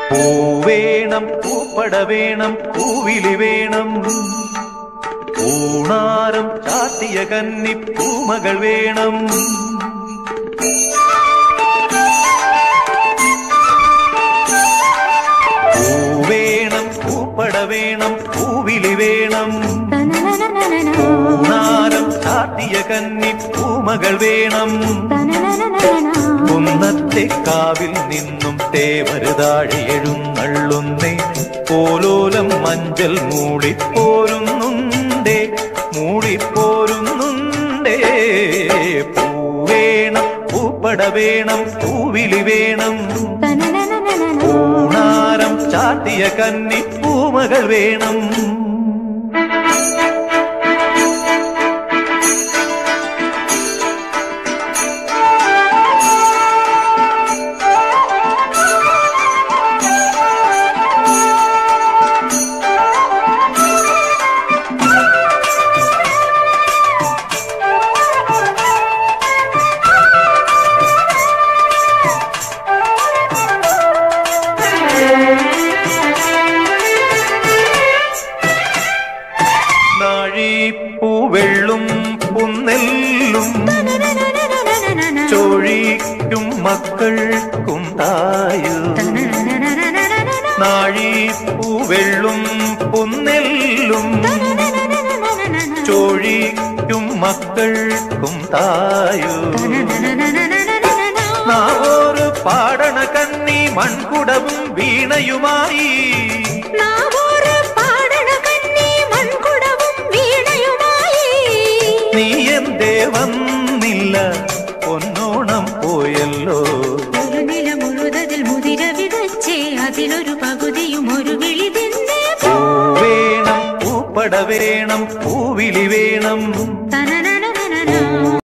പൂവേണം പൂപ്പട വേണം പൂവിളി വേണം പൂണാരം ചാത്തിയ കന്നി പൂമകൾ വേണം പൂവേണം പൂപ്പട വേണം പൂവിളി വേണം പൂണാരം ചാത്തിയ കന്നി പൂമകൾ വേണം കുന്നത്തെ കാവിൽ നിന്നും തേവരുതാഴെ എഴുന്നള്ളുന്നേ പോലോലം മഞ്ചൽ മൂളിപ്പോരുന്നുണ്ടേ മൂളിപ്പോരുന്നുണ്ടേ പൂവേണം പൂപ്പട വേണം പൂവിളി വേണം പൂണാരം ചാട്ടിയ കന്നി പൂമകൾ വേണം പൂവെള്ളും പുന്നെല്ലും ചോഴിക്കും മക്കൾക്കും തായു നാഴി പൂവെള്ളും പുന്നെല്ലും ചോഴിക്കും മക്കൾക്കും തായു നാവോറ് പാടണ കന്നി മൺകുടവും വീണയുമായി നീ എന്തേ വന്നില്ല പൊന്നോണം പോയല്ലോ ഒരു നില മുഴുതതിൽ മുതിര വിതച്ചേ അതിലൊരു പകുതിയും ഒരു വിളി വേണം പൂപ്പട വേണം പൂവിളി വേണം